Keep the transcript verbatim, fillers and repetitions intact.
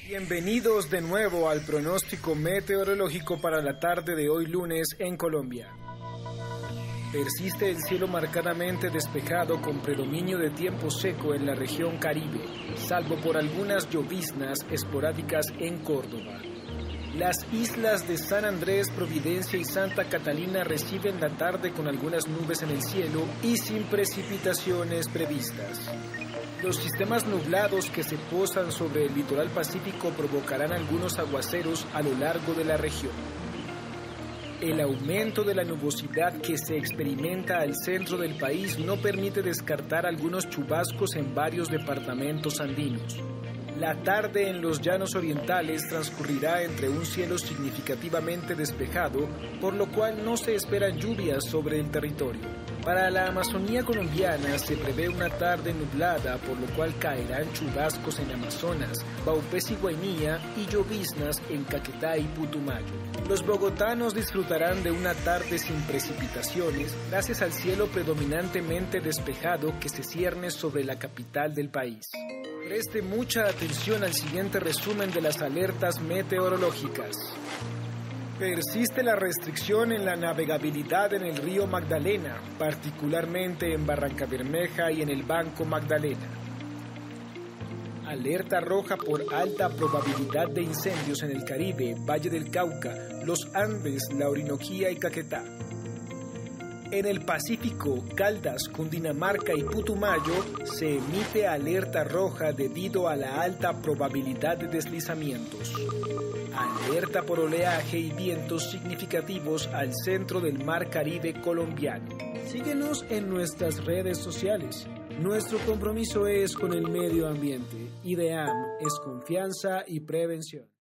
Bienvenidos de nuevo al pronóstico meteorológico para la tarde de hoy lunes en Colombia. Persiste el cielo marcadamente despejado con predominio de tiempo seco en la región Caribe, salvo por algunas lloviznas esporádicas en Córdoba. Las islas de San Andrés, Providencia y Santa Catalina reciben la tarde con algunas nubes en el cielo y sin precipitaciones previstas. Los sistemas nublados que se posan sobre el litoral pacífico provocarán algunos aguaceros a lo largo de la región. El aumento de la nubosidad que se experimenta al centro del país no permite descartar algunos chubascos en varios departamentos andinos. La tarde en los llanos orientales transcurrirá entre un cielo significativamente despejado, por lo cual no se esperan lluvias sobre el territorio. Para la Amazonía colombiana se prevé una tarde nublada, por lo cual caerán chubascos en Amazonas, Vaupés y Guainía y lloviznas en Caquetá y Putumayo. Los bogotanos disfrutarán de una tarde sin precipitaciones, gracias al cielo predominantemente despejado que se cierne sobre la capital del país. Preste mucha atención al siguiente resumen de las alertas meteorológicas. Persiste la restricción en la navegabilidad en el río Magdalena, particularmente en Barrancabermeja y en el Banco Magdalena. Alerta roja por alta probabilidad de incendios en el Caribe, Valle del Cauca, los Andes, la Orinoquía y Caquetá. En el Pacífico, Caldas, Cundinamarca y Putumayo se emite alerta roja debido a la alta probabilidad de deslizamientos. Alerta por oleaje y vientos significativos al centro del Mar Caribe colombiano. Síguenos en nuestras redes sociales. Nuestro compromiso es con el medio ambiente. IDEAM es confianza y prevención.